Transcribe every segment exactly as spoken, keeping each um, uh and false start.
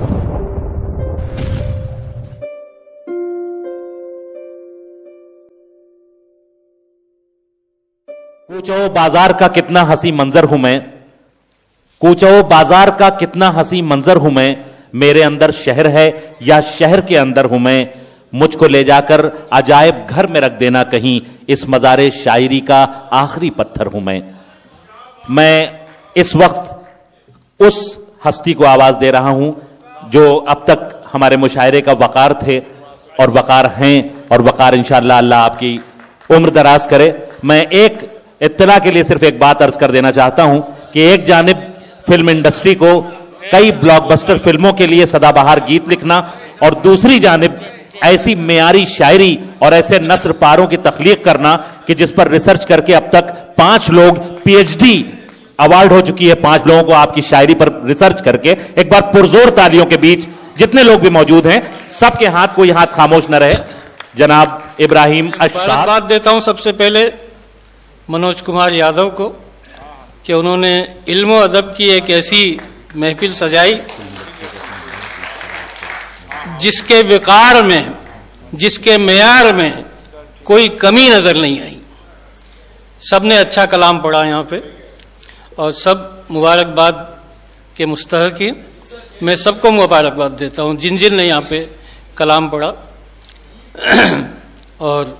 कूचो बाजार का कितना हंसी मंजर हूं मैं, कूचो बाजार का कितना हंसी मंजर हूं मैं, मेरे अंदर शहर है या शहर के अंदर हूं मैं, मुझको ले जाकर अजायब घर में रख देना कहीं, इस मज़ारे शायरी का आखिरी पत्थर हूं मैं। मैं इस वक्त उस हस्ती को आवाज दे रहा हूं जो अब तक हमारे मुशायरे का वकार थे और वकार हैं, और वकार इंशाअल्लाह अल्लाह आपकी उम्र दराज करे। मैं एक इत्तला के लिए सिर्फ एक बात अर्ज कर देना चाहता हूं कि एक जानिब फिल्म इंडस्ट्री को कई ब्लॉकबस्टर फिल्मों के लिए सदाबहार गीत लिखना, और दूसरी जानिब ऐसी मेयारी शायरी और ऐसे नस्र पारों की तख्लीक करना कि जिस पर रिसर्च करके अब तक पांच लोग पीएचडी अवार्ड हो चुकी है, पांच लोगों को आपकी शायरी पर रिसर्च करके। एक बार पुरजोर तालियों के बीच जितने लोग भी मौजूद हैं सबके हाथ कोई हाथ खामोश न रहे। जनाब इब्राहिम अशफाक, बात देता हूं सबसे पहले मनोज कुमार यादव को कि उन्होंने इल्म और अदब की एक ऐसी महफिल सजाई जिसके विकार में, जिसके मेयार में कोई कमी नजर नहीं आई। सबने अच्छा कलाम पढ़ा यहाँ पे और सब मुबारकबाद के मुस्तहक हैं। मैं सबको मुबारकबाद देता हूँ जिन जिन ने यहाँ पे कलाम पढ़ा। और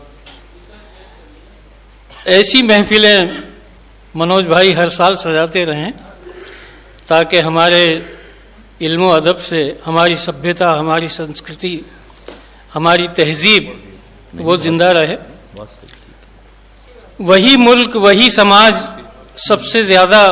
ऐसी महफिलें मनोज भाई हर साल सजाते रहें ताकि हमारे इल्म और अदब से हमारी सभ्यता, हमारी संस्कृति, हमारी तहजीब वो जिंदा रहे। वही मुल्क, वही समाज सबसे ज़्यादा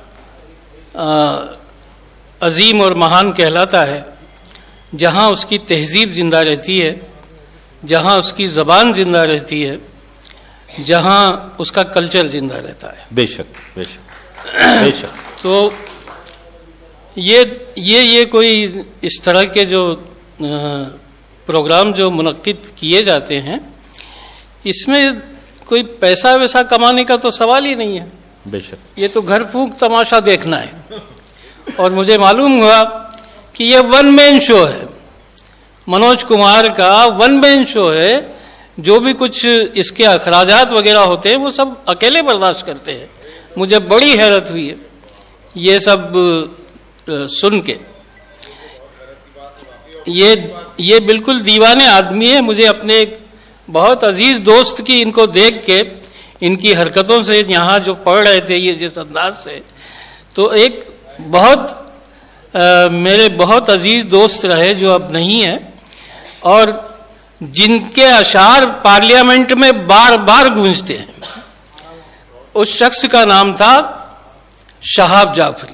अजीम और महान कहलाता है जहाँ उसकी तहजीब जिंदा रहती है, जहाँ उसकी ज़बान जिंदा रहती है, जहाँ उसका कल्चर जिंदा रहता है। बेशक बेशक बेशक। तो ये ये ये कोई इस तरह के जो प्रोग्राम जो मुनक्किद किए जाते हैं, इसमें कोई पैसा वैसा कमाने का तो सवाल ही नहीं है। बेशक, ये तो घर फूंक तमाशा देखना है। और मुझे मालूम हुआ कि ये वन मैन शो है, मनोज कुमार का वन मैन शो है। जो भी कुछ इसके अखराजात वगैरह होते हैं वो सब अकेले बर्दाश्त करते हैं। मुझे बड़ी हैरत हुई है ये सब सुन के। ये ये बिल्कुल दीवाने आदमी है। मुझे अपने एक बहुत अजीज दोस्त की इनको देख के, इनकी हरकतों से, यहाँ जो पढ़ रहे थे ये जिस अंदाज से, तो एक बहुत आ, मेरे बहुत अजीज दोस्त रहे जो अब नहीं है, और जिनके अशार पार्लियामेंट में बार बार गूंजते हैं। उस शख्स का नाम था शहाब जाफरी।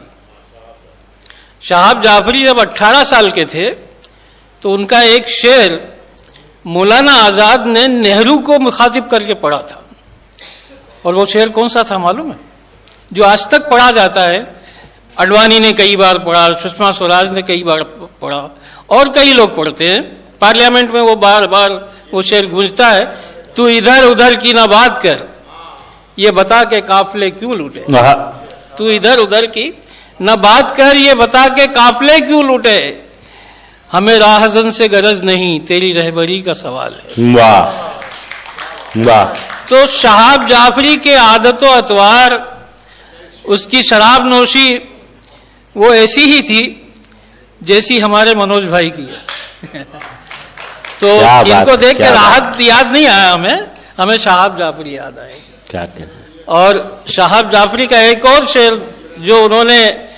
शहाब जाफरी जब अट्ठारह साल के थे तो उनका एक शेर मौलाना आज़ाद ने नेहरू को मुखातिब करके पढ़ा था। और वो शेर कौन सा था मालूम है? जो आज तक पढ़ा जाता है। अडवाणी ने कई बार पढ़ा, सुषमा स्वराज ने कई बार पढ़ा, और कई लोग पढ़ते हैं। पार्लियामेंट में वो बार बार वो शेर गूंजता है, तू इधर उधर की ना बात कर, ये बता के काफले क्यों लूटे। तू इधर उधर की न बात कर, ये बता के काफले क्यों लूटे। हमें राहजन से गरज नहीं, तेरी रहबरी का सवाल है। वाह वाह। तो शहाब जाफरी के आदत व अतवार, उसकी शराब नोशी वो ऐसी ही थी जैसी हमारे मनोज भाई की है। तो इनको देख के राहत याद नहीं आया हमें, हमें शहाब जाफरी याद आए। क्या क्या। और शहाब जाफरी का एक और शेर जो उन्होंने,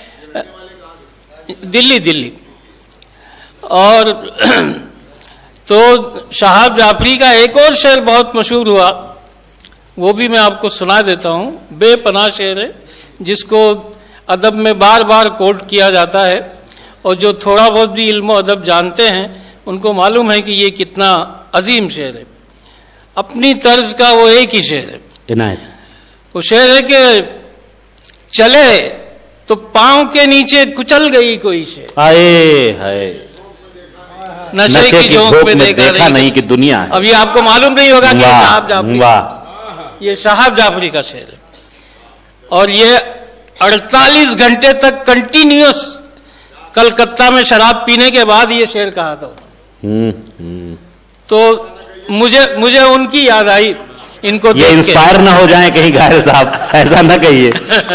दिल्ली दिल्ली और तो शहाब जाफरी का एक और शेर बहुत मशहूर हुआ, वो भी मैं आपको सुना देता हूँ। बेपनाह शेर है जिसको अदब में बार बार कोट किया जाता है, और जो थोड़ा बहुत भी इल्म अदब जानते हैं उनको मालूम है कि ये कितना अजीम शेर है। अपनी तर्ज का वो एक ही शेर है। इनायत। वो शेर है कि चले तो पांव के नीचे कुचल गई कोई शेर, हाय हाय, नशे, नशे की झोंक में देखा, देखा नहीं कि दुनिया है। अभी आपको मालूम नहीं होगा कि शहाब जाफरी, ये शहाब जाफरी का शेर है। और ये अड़तालीस घंटे तक कंटिन्यूअस कलकत्ता में शराब पीने के बाद ये शेर कहा था। हम्म, हम्म। तो मुझे मुझे उनकी याद आई इनको ये इंस्पायर ना हो जाए कहीं घायल साहब, ऐसा ना कहिए।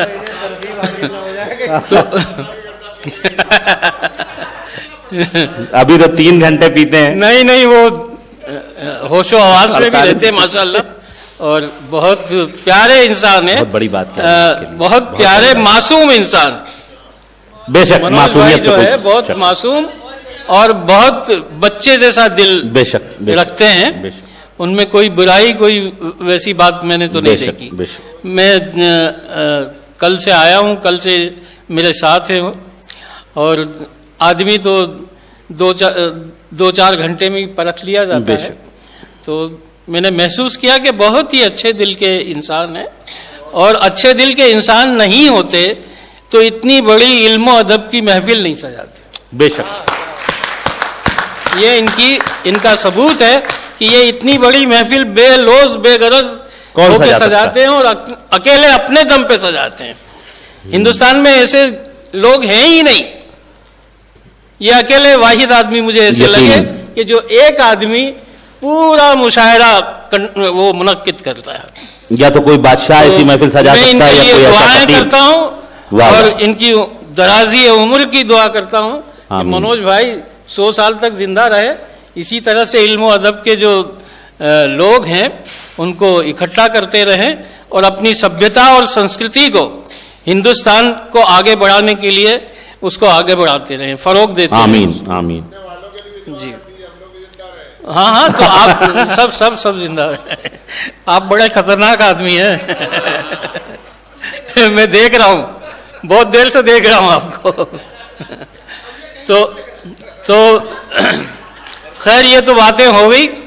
तो अभी तो तीन घंटे पीते हैं। नहीं नहीं, वो होशो आवाज में भी रहते हैं माशाल्लाह, और बहुत प्यारे इंसान है। बहुत बड़ी बात है, बहुत प्यारे मासूम इंसान। बेशक मासूमियत जो है बहुत मासूम और बहुत बच्चे जैसा दिल बेशक, बेशक रखते हैं। बेशक। उनमें कोई बुराई, कोई वैसी बात मैंने तो नहीं देखी। मैं आ, आ, कल से आया हूँ, कल से मेरे साथ है, और आदमी तो दो चार दो चार घंटे में परख लिया जाता है। तो मैंने महसूस किया कि बहुत ही अच्छे दिल के इंसान है, और अच्छे दिल के इंसान नहीं होते तो इतनी बड़ी इल्म अदब की महफिल नहीं सजाते। बेशक ये इनकी इनका सबूत है कि ये इतनी बड़ी महफिल बेलोज बेगरज होके सजाते हैं, और अकेले अपने दम पे सजाते हैं। हिंदुस्तान में ऐसे लोग हैं ही नहीं। ये अकेले वाहिद आदमी मुझे ऐसे लगे कि जो एक आदमी पूरा मुशायरा वो मुनक्किद करता है। या तो कोई बादशाह ऐसी महफिल सजा सकता है, या कोई दुआएं करता हूँ और इनकी दराजी उम्र की दुआ करता हूँ कि मनोज भाई सौ साल तक जिंदा रहे। इसी तरह से इल्म अदब के जो लोग हैं उनको इकट्ठा करते रहें, और अपनी सभ्यता और संस्कृति को, हिंदुस्तान को आगे बढ़ाने के लिए उसको आगे बढ़ाते रहें, फरोग देते रहें। आमीन आमीन जी। हाँ हाँ, तो आप सब सब सब जिंदा रहे। आप बड़े खतरनाक आदमी हैं। मैं देख रहा हूँ, बहुत देर से देख रहा हूँ आपको। तो तो खैर, ये तो बातें हो गई।